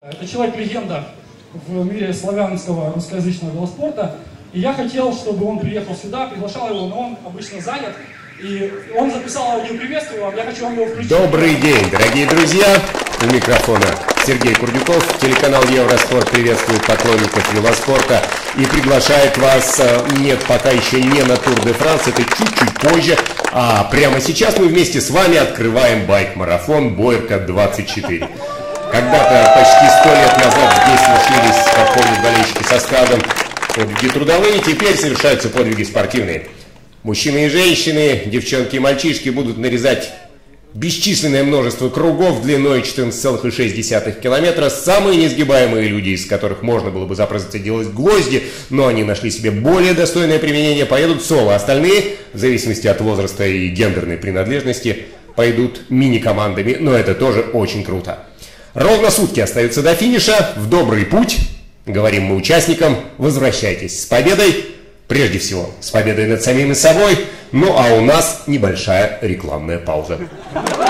Это человек-легенда в мире славянского русскоязычного велоспорта. И я хотел, чтобы он приехал сюда, приглашал его, но он обычно занят. И он записал аудиоприветствие вам, я хочу вам его включить. Добрый день, дорогие друзья! У микрофона Сергей Курдюков. Телеканал Евроспорт приветствует поклонников велоспорта и приглашает вас, нет, пока еще не на Тур де Франс, это чуть-чуть позже, а прямо сейчас мы вместе с вами открываем байк-марафон Боярка 24. Когда-то почти 100 лет назад здесь случились, как помнят болельщики со стадом, подвиги трудовые, теперь совершаются подвиги спортивные. Мужчины и женщины, девчонки и мальчишки будут нарезать бесчисленное множество кругов длиной 14,6 километра. Самые несгибаемые люди, из которых можно было бы запросто делать гвозди, но они нашли себе более достойное применение, поедут соло. Остальные, в зависимости от возраста и гендерной принадлежности, пойдут мини-командами, но это тоже очень круто. Ровно сутки остаются до финиша. В добрый путь, говорим мы участникам, возвращайтесь с победой. Прежде всего, с победой над самими собой. Ну а у нас небольшая рекламная пауза.